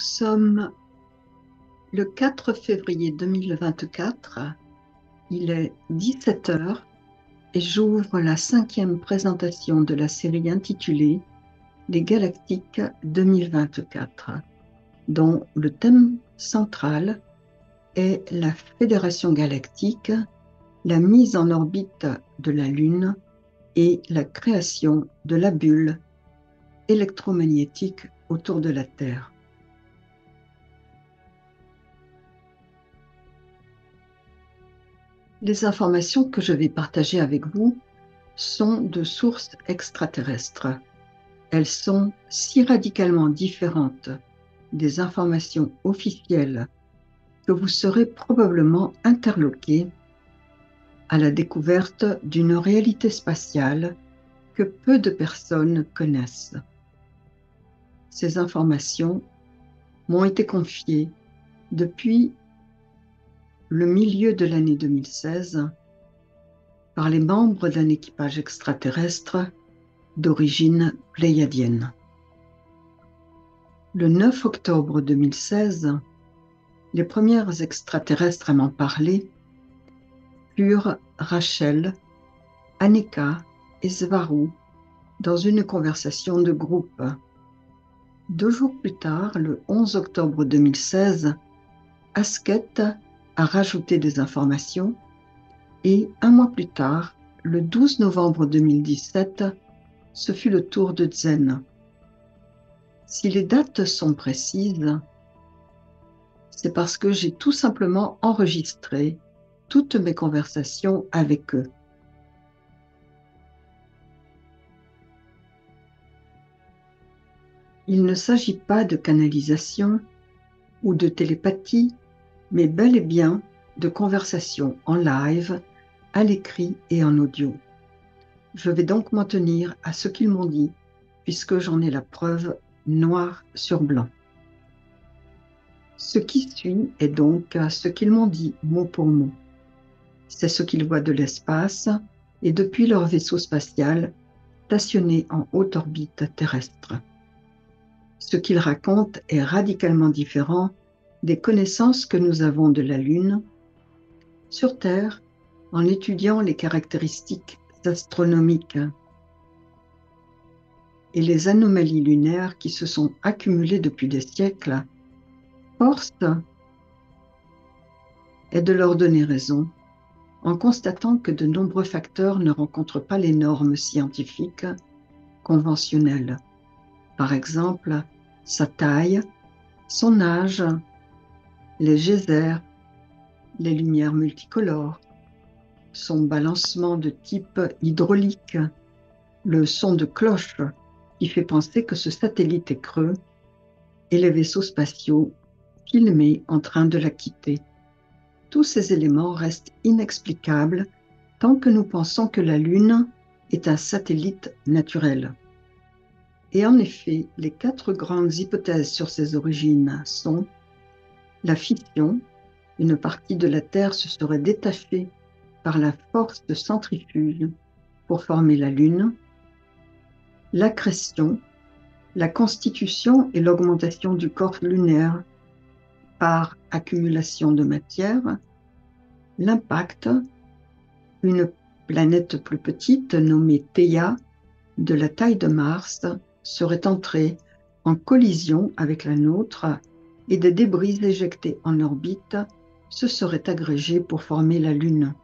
sommes le 4 février 2024, il est 17 heures et j'ouvre la 5e présentation de la série intitulée Les Galactiques 2024, dont le thème central est la Fédération galactique, la mise en orbite de la Lune et la création de la bulle électromagnétique autour de la Terre. Les informations que je vais partager avec vous sont de sources extraterrestres. Elles sont si radicalement différentes des informations officielles que vous serez probablement interloqué à la découverte d'une réalité spatiale que peu de personnes connaissent. Ces informations m'ont été confiées depuis le milieu de l'année 2016 par les membres d'un équipage extraterrestre d'origine pléiadienne. Le 9 octobre 2016, les premières extraterrestres à m'en parler furent Rachel, Annika et Svaru dans une conversation de groupe. 2 jours plus tard, le 11 octobre 2016, Asket a rajouté des informations et 1 mois plus tard, le 12 novembre 2017, ce fut le tour de Zen. Si les dates sont précises, c'est parce que j'ai tout simplement enregistré toutes mes conversations avec eux. Il ne s'agit pas de canalisation ou de télépathie, mais bel et bien de conversations en live, à l'écrit et en audio. Je vais donc m'en tenir à ce qu'ils m'ont dit, puisque j'en ai la preuve noir sur blanc. Ce qui suit est donc ce qu'ils m'ont dit mot pour mot. C'est ce qu'ils voient de l'espace et depuis leur vaisseau spatial stationné en haute orbite terrestre. Ce qu'ils racontent est radicalement différent des connaissances que nous avons de la Lune. Sur Terre, en étudiant les caractéristiques astronomiques et les anomalies lunaires qui se sont accumulées depuis des siècles, force est de leur donner raison en constatant que de nombreux facteurs ne rencontrent pas les normes scientifiques conventionnelles. Par exemple, sa taille, son âge, les geysers, les lumières multicolores, son balancement de type hydraulique, le son de cloche qui fait penser que ce satellite est creux et les vaisseaux spatiaux filmés en train de la quitter. Tous ces éléments restent inexplicables tant que nous pensons que la Lune est un satellite naturel. Et en effet, les 4 grandes hypothèses sur ses origines sont la fission, une partie de la Terre se serait détachée par la force de centrifuge pour former la Lune, l'accrétion, la constitution et l'augmentation du corps lunaire par accumulation de matière, l'impact, une planète plus petite nommée Theia, de la taille de Mars, serait entrée en collision avec la nôtre et des débris éjectés en orbite se seraient agrégés pour former la Lune.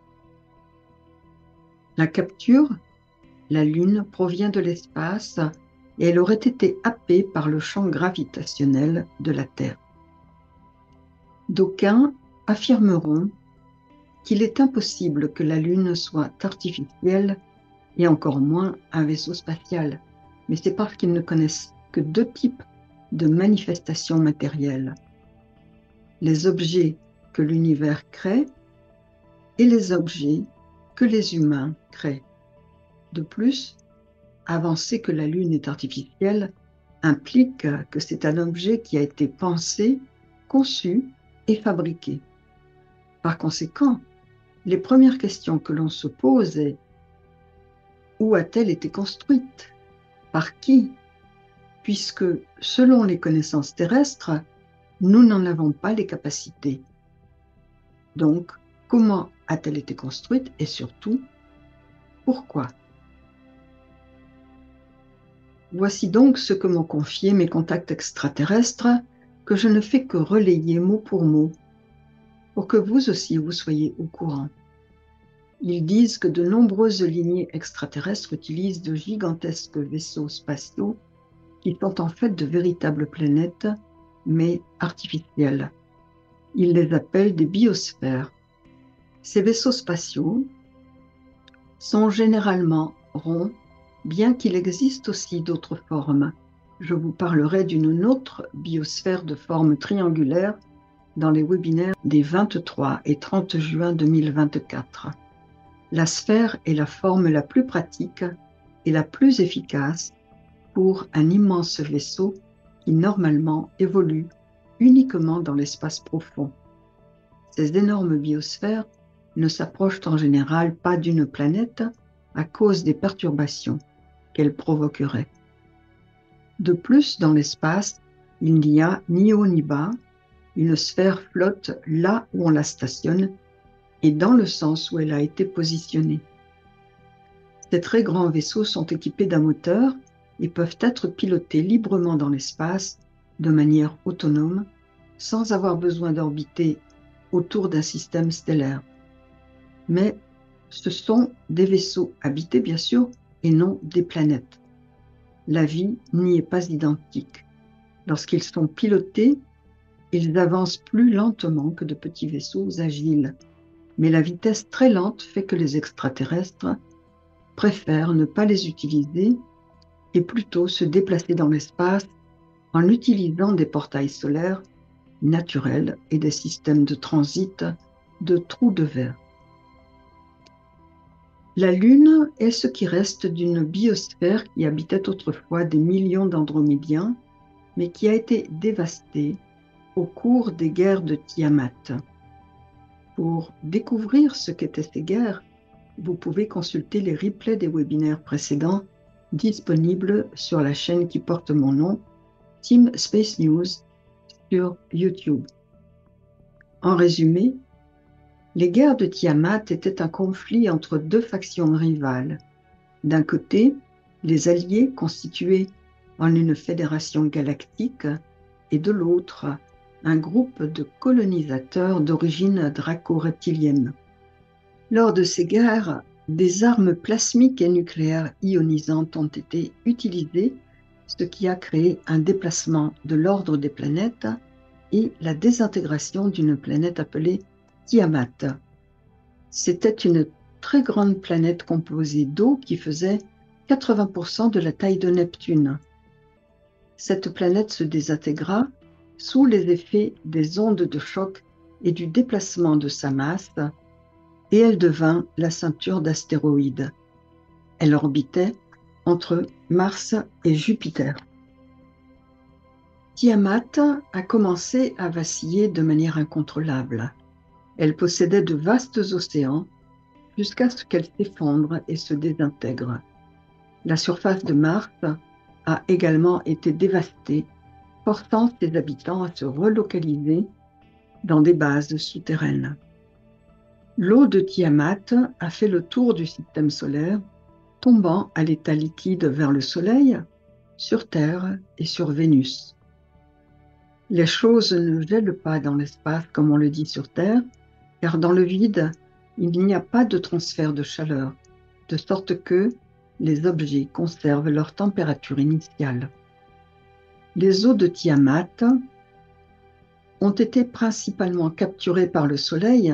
La capture, la Lune, provient de l'espace et elle aurait été happée par le champ gravitationnel de la Terre. D'aucuns affirmeront qu'il est impossible que la Lune soit artificielle et encore moins un vaisseau spatial, mais c'est parce qu'ils ne connaissent que 2 types de manifestations matérielles. Les objets que l'univers crée et les objets que les humains créent. De plus, avancer que la Lune est artificielle implique que c'est un objet qui a été pensé, conçu et fabriqué. Par conséquent, les premières questions que l'on se pose est: où a-t-elle été construite? Par qui? puisque, selon les connaissances terrestres, nous n'en avons pas les capacités. Donc, comment a-t-elle été construite et surtout, pourquoi? Voici donc ce que m'ont confié mes contacts extraterrestres, que je ne fais que relayer mot pour mot, pour que vous aussi vous soyez au courant. Ils disent que de nombreuses lignées extraterrestres utilisent de gigantesques vaisseaux spatiaux qui sont en fait de véritables planètes, mais artificielles. Ils les appellent des biosphères. Ces vaisseaux spatiaux sont généralement ronds, bien qu'il existe aussi d'autres formes. Je vous parlerai d'une autre biosphère de forme triangulaire dans les webinaires des 23 et 30 juin 2024. La sphère est la forme la plus pratique et la plus efficace pour un immense vaisseau qui normalement évolue uniquement dans l'espace profond. Ces énormes biosphères ne s'approchent en général pas d'une planète à cause des perturbations qu'elles provoqueraient. De plus, dans l'espace, il n'y a ni haut ni bas, une sphère flotte là où on la stationne et dans le sens où elle a été positionnée. Ces très grands vaisseaux sont équipés d'un moteur et peuvent être pilotés librement dans l'espace de manière autonome, sans avoir besoin d'orbiter autour d'un système stellaire. Mais ce sont des vaisseaux habités, bien sûr, et non des planètes. La vie n'y est pas identique. Lorsqu'ils sont pilotés, ils avancent plus lentement que de petits vaisseaux agiles. Mais la vitesse très lente fait que les extraterrestres préfèrent ne pas les utiliser et plutôt se déplacer dans l'espace en utilisant des portails solaires naturels et des systèmes de transit de trous de verre. La Lune est ce qui reste d'une biosphère qui habitait autrefois des millions d'Andromédiens, mais qui a été dévastée au cours des guerres de Tiamat. Pour découvrir ce qu'étaient ces guerres, vous pouvez consulter les replays des webinaires précédents disponibles sur la chaîne qui porte mon nom, Team Space News, sur YouTube. En résumé, les guerres de Tiamat étaient un conflit entre deux factions rivales. D'un côté, les Alliés constitués en une fédération galactique et de l'autre, un groupe de colonisateurs d'origine draco-reptilienne. Lors de ces guerres, des armes plasmiques et nucléaires ionisantes ont été utilisées, ce qui a créé un déplacement de l'ordre des planètes et la désintégration d'une planète appelée Tiamat. C'était une très grande planète composée d'eau qui faisait 80% de la taille de Neptune. Cette planète se désintégra sous les effets des ondes de choc et du déplacement de sa masse, et elle devint la ceinture d'astéroïdes. Elle orbitait entre Mars et Jupiter. Tiamat a commencé à vaciller de manière incontrôlable. Elle possédait de vastes océans jusqu'à ce qu'elle s'effondre et se désintègre. La surface de Mars a également été dévastée, forçant ses habitants à se relocaliser dans des bases souterraines. L'eau de Tiamat a fait le tour du système solaire, tombant à l'état liquide vers le Soleil, sur Terre et sur Vénus. Les choses ne gèlent pas dans l'espace comme on le dit sur Terre, car dans le vide, il n'y a pas de transfert de chaleur, de sorte que les objets conservent leur température initiale. Les eaux de Tiamat ont été principalement capturées par le Soleil,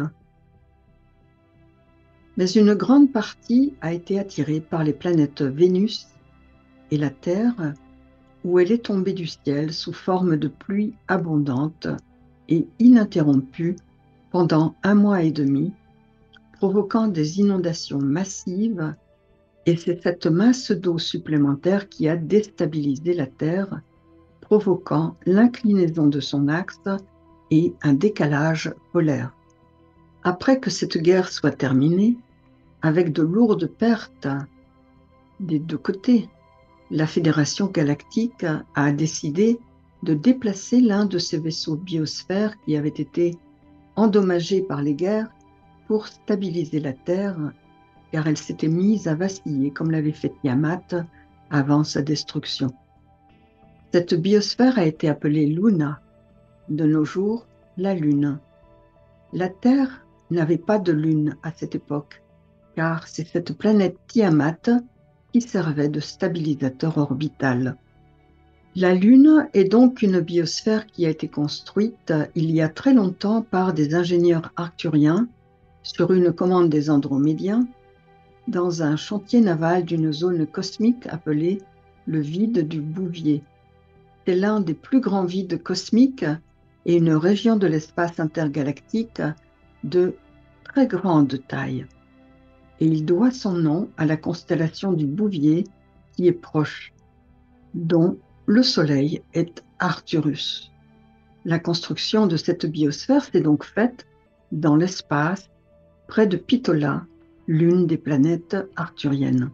mais une grande partie a été attirée par les planètes Vénus et la Terre, où elle est tombée du ciel sous forme de pluie abondante et ininterrompue pendant 1 mois et demi, provoquant des inondations massives, et c'est cette masse d'eau supplémentaire qui a déstabilisé la Terre, provoquant l'inclinaison de son axe et un décalage polaire. Après que cette guerre soit terminée, avec de lourdes pertes des deux côtés, la Fédération galactique a décidé de déplacer l'un de ses vaisseaux biosphères qui avait été endommagé par les guerres pour stabiliser la Terre, car elle s'était mise à vaciller comme l'avait fait Tiamat avant sa destruction. Cette biosphère a été appelée Luna, de nos jours la Lune. La Terre n'avait pas de lune à cette époque, car c'est cette planète Tiamat qui servait de stabilisateur orbital. La Lune est donc une biosphère qui a été construite il y a très longtemps par des ingénieurs arcturiens sur une commande des Andromédiens dans un chantier naval d'une zone cosmique appelée le vide du Bouvier. C'est l'un des plus grands vides cosmiques et une région de l'espace intergalactique de très grande taille. Et il doit son nom à la constellation du Bouvier qui est proche, dont le Soleil est Arcturus. La construction de cette biosphère s'est donc faite dans l'espace, près de Pitola, l'une des planètes arcturiennes.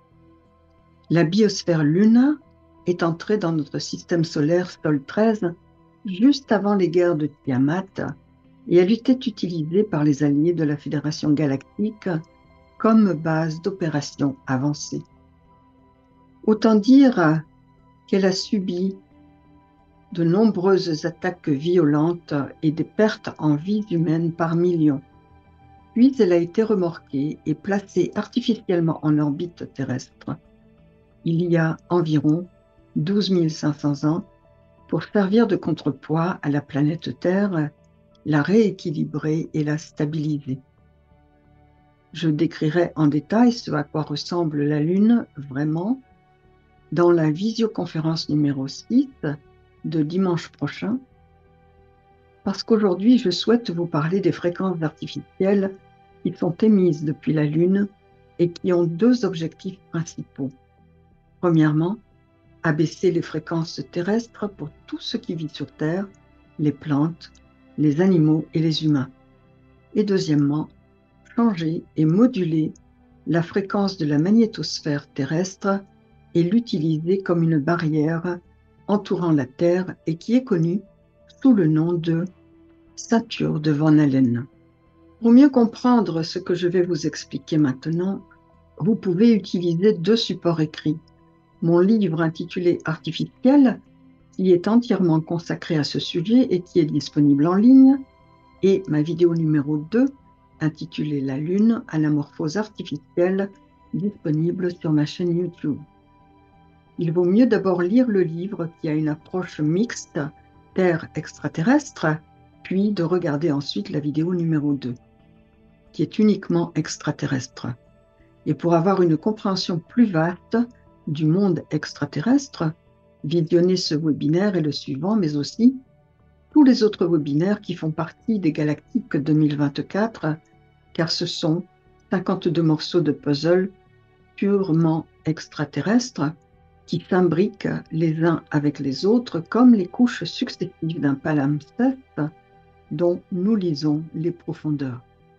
La biosphère Luna est entrée dans notre système solaire Sol 13 juste avant les guerres de Tiamat et elle était utilisée par les alliés de la Fédération galactique comme base d'opération avancée. Autant dire qu'elle a subi de nombreuses attaques violentes et des pertes en vies humaines par millions. Puis elle a été remorquée et placée artificiellement en orbite terrestre il y a environ 12 500 ans pour servir de contrepoids à la planète Terre, la rééquilibrer et la stabiliser. Je décrirai en détail ce à quoi ressemble la Lune vraiment dans la visioconférence numéro 6 de dimanche prochain, parce qu'aujourd'hui je souhaite vous parler des fréquences artificielles qui sont émises depuis la Lune et qui ont deux objectifs principaux. Premièrement, abaisser les fréquences terrestres pour tout ce qui vit sur Terre, les plantes, les animaux et les humains. Et deuxièmement, changer et moduler la fréquence de la magnétosphère terrestre et l'utiliser comme une barrière entourant la Terre et qui est connue sous le nom de ceinture de Van Allen. Pour mieux comprendre ce que je vais vous expliquer maintenant, vous pouvez utiliser deux supports écrits. Mon livre intitulé « Artificiel », qui est entièrement consacré à ce sujet et qui est disponible en ligne, et ma vidéo numéro 2, intitulée « La Lune, anamorphose artificielle », disponible sur ma chaîne YouTube. Il vaut mieux d'abord lire le livre qui a une approche mixte, Terre extraterrestre, puis de regarder ensuite la vidéo numéro 2, qui est uniquement extraterrestre. Et pour avoir une compréhension plus vaste du monde extraterrestre, visionnez ce webinaire et le suivant, mais aussi tous les autres webinaires qui font partie des Galactiques 2024, car ce sont 52 morceaux de puzzle purement extraterrestres qui s'imbriquent les uns avec les autres comme les couches successives d'un palimpseste dont nous lisons les profondeurs.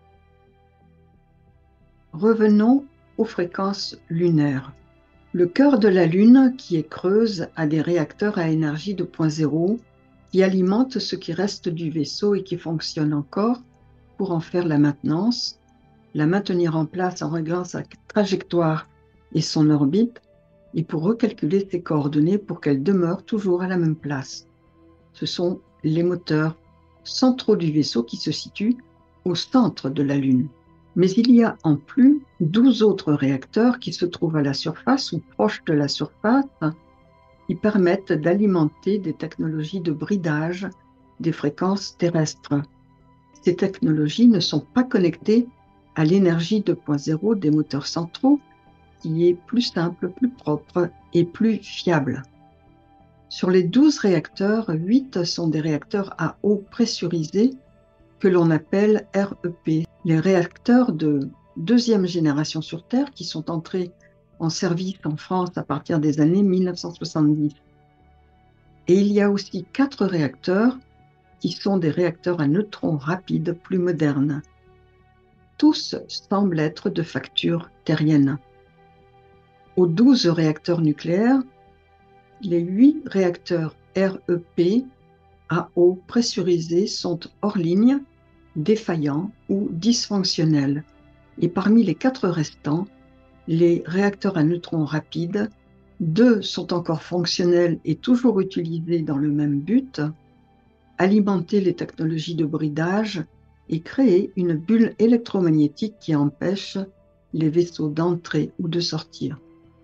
Revenons aux fréquences lunaires. Le cœur de la Lune, qui est creuse, a des réacteurs à énergie de point zéro qui alimentent ce qui reste du vaisseau et qui fonctionnent encore pour en faire la maintenance, la maintenir en place en réglant sa trajectoire et son orbite, et pour recalculer ses coordonnées pour qu'elles demeurent toujours à la même place. Ce sont les moteurs centraux du vaisseau qui se situent au centre de la Lune. Mais il y a en plus 12 autres réacteurs qui se trouvent à la surface ou proches de la surface qui permettent d'alimenter des technologies de bridage des fréquences terrestres. Ces technologies ne sont pas connectées à l'énergie 2.0 des moteurs centraux qui est plus simple, plus propre et plus fiable. Sur les 12 réacteurs, 8 sont des réacteurs à eau pressurisée que l'on appelle REP, les réacteurs de deuxième génération sur Terre qui sont entrés en service en France à partir des années 1970. Et il y a aussi 4 réacteurs qui sont des réacteurs à neutrons rapides plus modernes. Tous semblent être de facture terrienne. aux 12 réacteurs nucléaires, les 8 réacteurs REP à eau pressurisée sont hors ligne, défaillants ou dysfonctionnels. Et parmi les 4 restants, les réacteurs à neutrons rapides, 2 sont encore fonctionnels et toujours utilisés dans le même but, alimenter les technologies de bridage et créer une bulle électromagnétique qui empêche les vaisseaux d'entrer ou de sortir.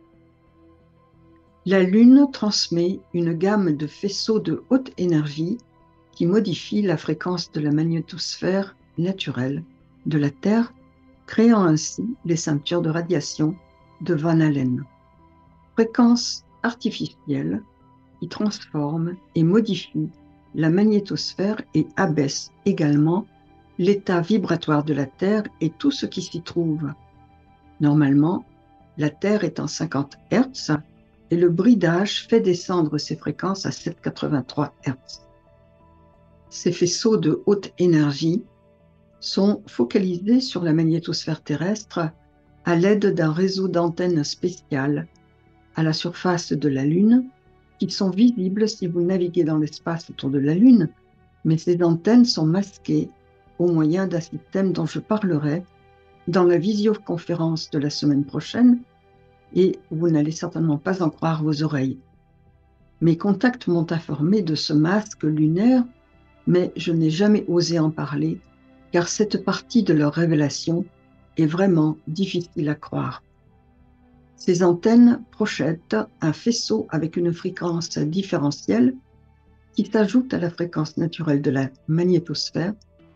La Lune transmet une gamme de faisceaux de haute énergie qui modifient la fréquence de la magnétosphère naturelle de la Terre, créant ainsi les ceintures de radiation de Van Allen. Fréquences artificielles qui transforment et modifient la magnétosphère et abaissent également l'état vibratoire de la Terre et tout ce qui s'y trouve. Normalement, la Terre est en 50 Hz et le bridage fait descendre ses fréquences à 783 Hz. Ces faisceaux de haute énergie sont focalisés sur la magnétosphère terrestre à l'aide d'un réseau d'antennes spéciales à la surface de la Lune qui sont visibles si vous naviguez dans l'espace autour de la Lune, mais ces antennes sont masquées au moyen d'un système dont je parlerai dans la visioconférence de la semaine prochaine, et vous n'allez certainement pas en croire vos oreilles. Mes contacts m'ont informé de ce masque lunaire, mais je n'ai jamais osé en parler, car cette partie de leur révélation est vraiment difficile à croire. Ces antennes projettent un faisceau avec une fréquence différentielle qui s'ajoute à la fréquence naturelle de la magnétosphère,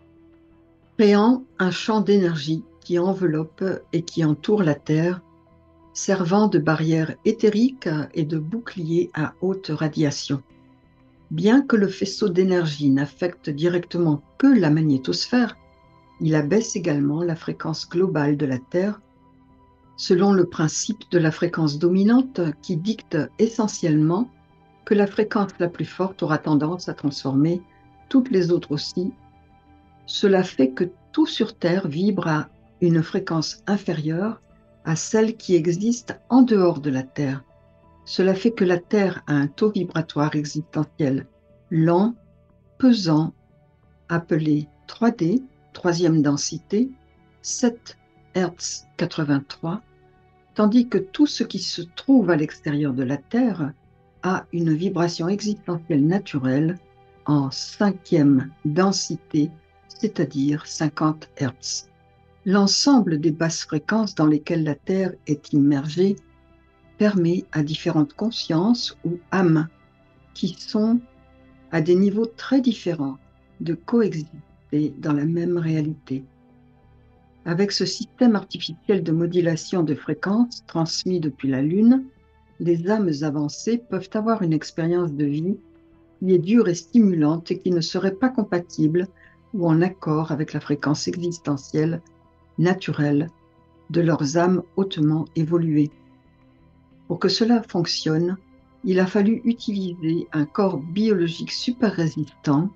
créant un champ d'énergie qui enveloppe et qui entoure la Terre, servant de barrière éthérique et de bouclier à haute radiation. Bien que le faisceau d'énergie n'affecte directement que la magnétosphère, il abaisse également la fréquence globale de la Terre, selon le principe de la fréquence dominante qui dicte essentiellement que la fréquence la plus forte aura tendance à transformer toutes les autres aussi. Cela fait que tout sur Terre vibre à une fréquence inférieure à celle qui existe en dehors de la Terre. Cela fait que la Terre a un taux vibratoire existentiel lent, pesant, appelé 3D, troisième densité, 7 Hz 83, tandis que tout ce qui se trouve à l'extérieur de la Terre a une vibration existentielle naturelle en 5e densité, c'est-à-dire 50 Hz. L'ensemble des basses fréquences dans lesquelles la Terre est immergée permet à différentes consciences ou âmes qui sont à des niveaux très différents de coexister dans la même réalité. Avec ce système artificiel de modulation de fréquences transmis depuis la Lune, les âmes avancées peuvent avoir une expérience de vie qui est dure et stimulante et qui ne serait pas compatible ou en accord avec la fréquence existentielle naturelle de leurs âmes hautement évoluées. Pour que cela fonctionne, il a fallu utiliser un corps biologique super résistant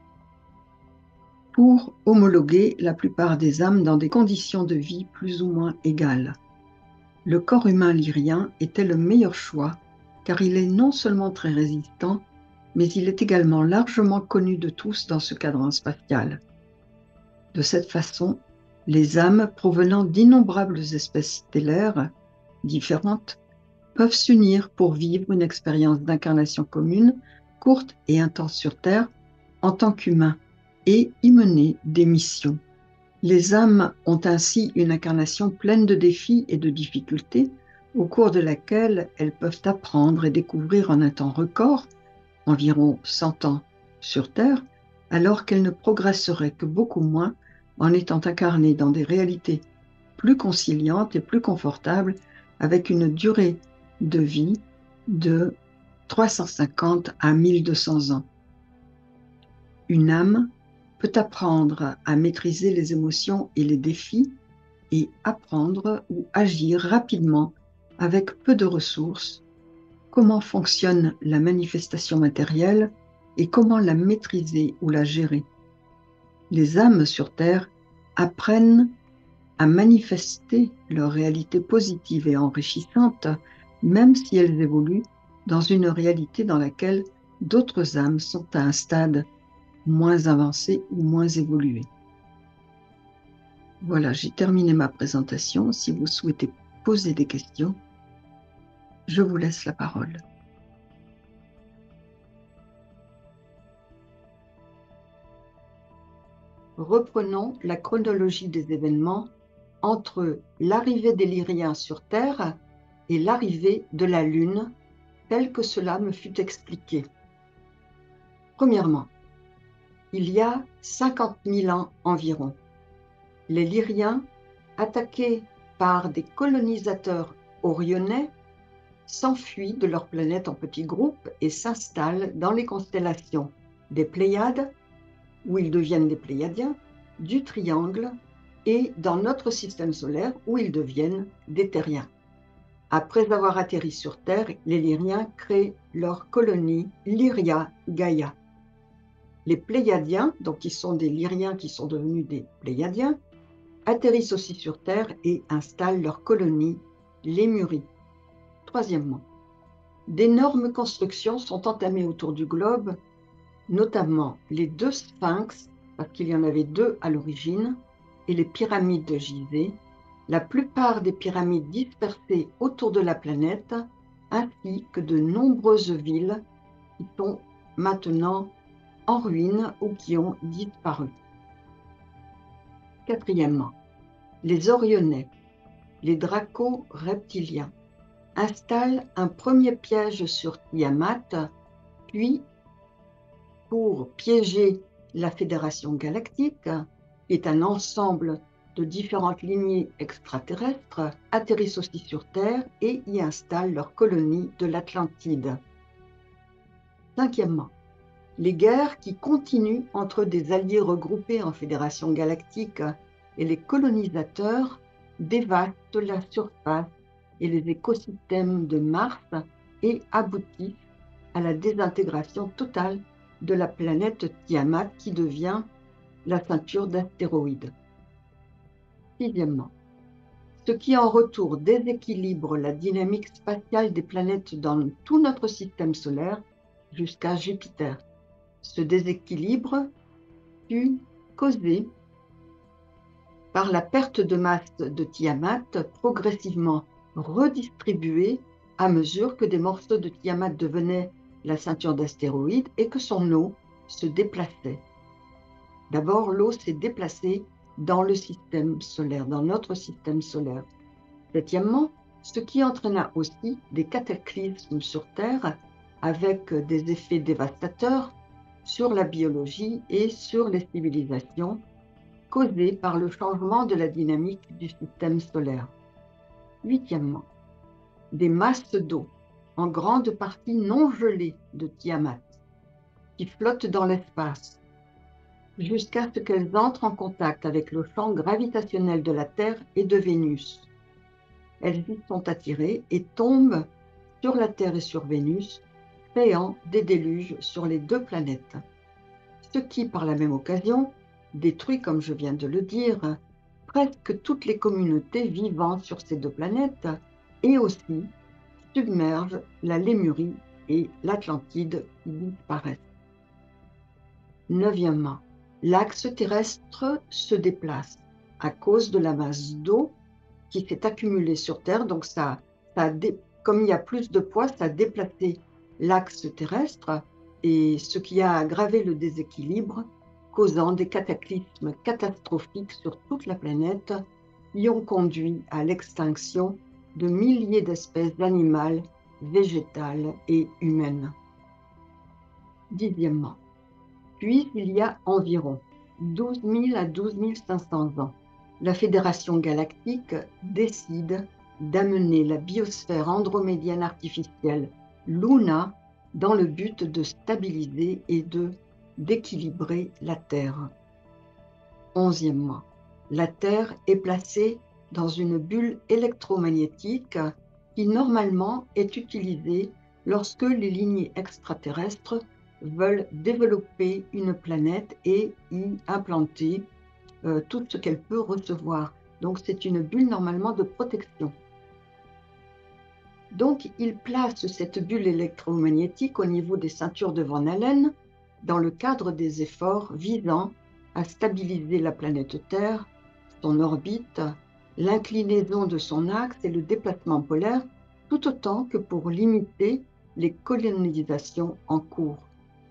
pour homologuer la plupart des âmes dans des conditions de vie plus ou moins égales. Le corps humain lyrien était le meilleur choix car il est non seulement très résistant, mais il est également largement connu de tous dans ce cadran spatial. De cette façon, les âmes provenant d'innombrables espèces stellaires différentes peuvent s'unir pour vivre une expérience d'incarnation commune, courte et intense sur Terre, en tant qu'humains, et y mener des missions. Les âmes ont ainsi une incarnation pleine de défis et de difficultés, au cours de laquelle elles peuvent apprendre et découvrir en un temps record, environ 100 ans sur Terre, alors qu'elles ne progresseraient que beaucoup moins en étant incarnées dans des réalités plus conciliantes et plus confortables, avec une durée de vie de 350 à 1200 ans. Une âme peut apprendre à maîtriser les émotions et les défis et apprendre ou agir rapidement avec peu de ressources, comment fonctionne la manifestation matérielle et comment la maîtriser ou la gérer. Les âmes sur Terre apprennent à manifester leur réalité positive et enrichissante même si elles évoluent dans une réalité dans laquelle d'autres âmes sont à un stade moins avancé ou moins évolué. Voilà, j'ai terminé ma présentation. Si vous souhaitez poser des questions, je vous laisse la parole. Reprenons la chronologie des événements entre l'arrivée des Lyriens sur Terre et l'arrivée de la Lune, tel que cela me fut expliqué. Premièrement, il y a 50 000 ans environ, les Lyriens, attaqués par des colonisateurs orionnais, s'enfuient de leur planète en petits groupes et s'installent dans les constellations des Pléiades, où ils deviennent des Pléiadiens, du Triangle et dans notre système solaire, où ils deviennent des Terriens. Après avoir atterri sur Terre, les Lyriens créent leur colonie Lyria Gaia. Les Pléiadiens, donc qui sont des Lyriens qui sont devenus des Pléiadiens, atterrissent aussi sur Terre et installent leur colonie Lémurie. Troisièmement, d'énormes constructions sont entamées autour du globe, notamment les 2 sphinx, parce qu'il y en avait 2 à l'origine, et les pyramides de Gizeh, la plupart des pyramides dispersées autour de la planète, ainsi que de nombreuses villes qui sont maintenant en ruine ou qui ont disparu. Quatrièmement, les Orionnais, les Draco-reptiliens, installent un premier piège sur Tiamat, puis, pour piéger la Fédération galactique, qui est un ensemble de différentes lignées extraterrestres, atterrissent aussi sur Terre et y installent leur colonie de l'Atlantide. Cinquièmement, les guerres qui continuent entre des alliés regroupés en Fédération galactique et les colonisateurs dévastent la surface et les écosystèmes de Mars et aboutissent à la désintégration totale de la planète Tiamat qui devient la ceinture d'astéroïdes. Sixièmement, ce qui en retour déséquilibre la dynamique spatiale des planètes dans tout notre système solaire jusqu'à Jupiter. Ce déséquilibre fut causé par la perte de masse de Tiamat progressivement redistribuée à mesure que des morceaux de Tiamat devenaient la ceinture d'astéroïdes et que son eau se déplaçait. D'abord, l'eau s'est déplacée dans le système solaire, dans notre système solaire. Septièmement, ce qui entraîna aussi des cataclysmes sur Terre avec des effets dévastateurs sur la biologie et sur les civilisations causés par le changement de la dynamique du système solaire. Huitièmement, des masses d'eau, en grande partie non gelées de Tiamat, qui flottent dans l'espace, jusqu'à ce qu'elles entrent en contact avec le champ gravitationnel de la Terre et de Vénus. Elles y sont attirées et tombent sur la Terre et sur Vénus, créant des déluges sur les 2 planètes. Ce qui, par la même occasion, détruit, comme je viens de le dire, presque toutes les communautés vivant sur ces 2 planètes et aussi submerge la Lémurie et l'Atlantide qui disparaissent. Neuvièmement, l'axe terrestre se déplace à cause de la masse d'eau qui s'est accumulée sur Terre. Donc comme il y a plus de poids, ça a déplacé l'axe terrestre et ce qui a aggravé le déséquilibre, causant des cataclysmes catastrophiques sur toute la planète qui ont conduit à l'extinction de milliers d'espèces animales, végétales et humaines. Dixièmement, puis il y a environ 12 000 à 12 500 ans, la Fédération galactique décide d'amener la biosphère andromédienne artificielle Luna dans le but de stabiliser et d'équilibrer la Terre. Onzièmement, la Terre est placée dans une bulle électromagnétique qui normalement est utilisée lorsque les lignées extraterrestres veulent développer une planète et y implanter tout ce qu'elle peut recevoir. Donc c'est une bulle normalement de protection. Donc, il place cette bulle électromagnétique au niveau des ceintures de Van Allen dans le cadre des efforts visant à stabiliser la planète Terre, son orbite, l'inclinaison de son axe et le déplacement polaire, tout autant que pour limiter les colonisations en cours.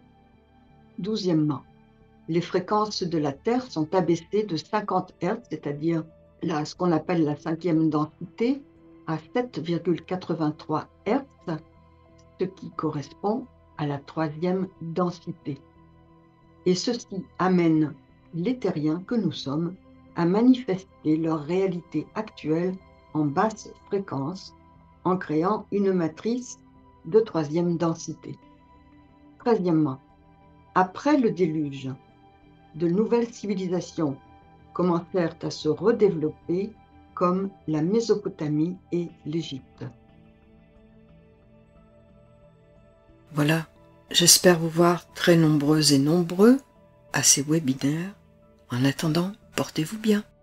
12e, les fréquences de la Terre sont abaissées de 50 Hz, c'est-à-dire ce qu'on appelle la 5e densité, à 7,83 Hz, ce qui correspond à la 3e densité. Et ceci amène les terriens que nous sommes à manifester leur réalité actuelle en basse fréquence en créant une matrice de 3e densité. 13e, après le déluge, de nouvelles civilisations commencèrent à se redévelopper comme la Mésopotamie et l'Égypte. Voilà, j'espère vous voir très nombreuses et nombreux à ces webinaires. En attendant, portez-vous bien.